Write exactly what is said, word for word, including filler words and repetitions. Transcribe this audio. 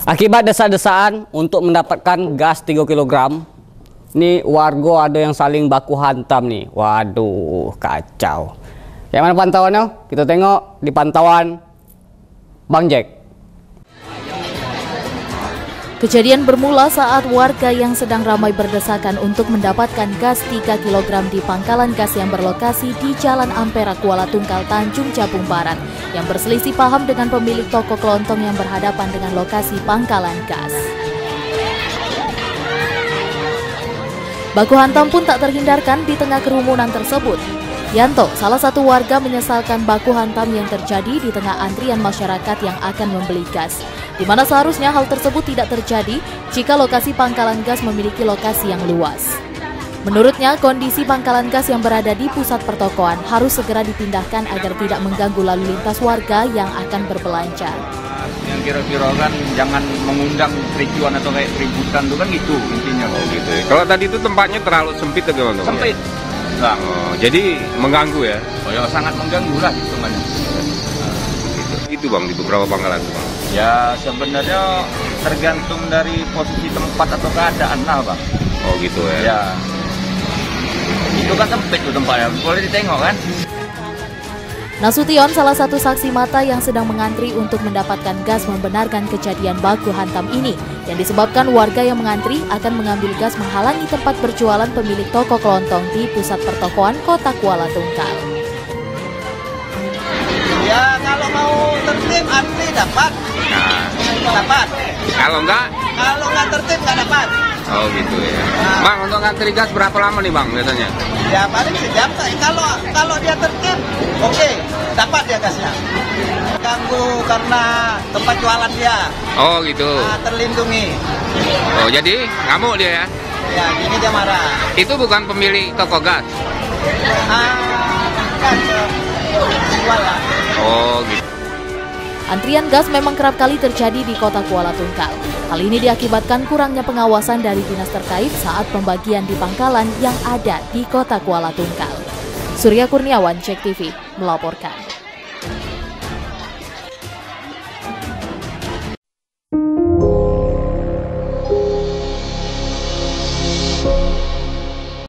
Akibat desa-desaan untuk mendapatkan gas tiga kilogram, ini warga ada yang saling baku hantam nih. Waduh, kacau. Yang mana pantauannya? Kita tengok di pantauan Bang Jack. Kejadian bermula saat warga yang sedang ramai berdesakan untuk mendapatkan gas tiga kilogram di pangkalan gas yang berlokasi di Jalan Ampera, Kuala Tungkal, Tanjung Jabung Barat, yang berselisih paham dengan pemilik toko kelontong yang berhadapan dengan lokasi pangkalan gas. Baku hantam pun tak terhindarkan di tengah kerumunan tersebut. Yanto, salah satu warga, menyesalkan baku hantam yang terjadi di tengah antrian masyarakat yang akan membeli gas, di mana seharusnya hal tersebut tidak terjadi jika lokasi pangkalan gas memiliki lokasi yang luas. Menurutnya, kondisi pangkalan gas yang berada di pusat pertokoan harus segera dipindahkan agar tidak mengganggu lalu lintas warga yang akan berbelanja. Yang kira-kira kan jangan mengundang kericuan atau kayak keributan itu kan gitu intinya. Oh gitu ya. Kalau tadi itu tempatnya terlalu sempit atau gimana? Sempit. Nah. Oh, jadi mengganggu ya? Oh ya, sangat mengganggu lah hitungannya. Nah, gitu. Itu Bang, di beberapa pangkalan Bang. Ya sebenarnya tergantung dari posisi tempat atau keadaan lah Bang. Oh gitu ya? Ya. Itu kan sempit tuh tempatnya, boleh ditengok kan? Nasution, salah satu saksi mata yang sedang mengantri untuk mendapatkan gas, membenarkan kejadian baku hantam ini yang disebabkan warga yang mengantri akan mengambil gas menghalangi tempat berjualan pemilik toko kelontong di pusat pertokoan Kota Kuala Tungkal. Ya kalau mau tertib antri dapat, Nah, dapat. kalau enggak? Kalau nggak tertib nggak dapat. Oh gitu ya. Bang, untuk ngantri gas berapa lama nih Bang biasanya? Ya paling sejam. Kalau kalau dia tertib, oke, okay, dapat dia gasnya. Ganggu karena tempat jualan dia. Oh gitu. Nah, terlindungi. Oh jadi ngamuk dia ya? Ya gini dia marah. Itu bukan pemilik toko gas? Ah, kan jualan. Oh gitu. Antrian gas memang kerap kali terjadi di Kota Kuala Tungkal. Hal ini diakibatkan kurangnya pengawasan dari dinas terkait saat pembagian di pangkalan yang ada di Kota Kuala Tungkal. Surya Kurniawan, Cek T V, melaporkan.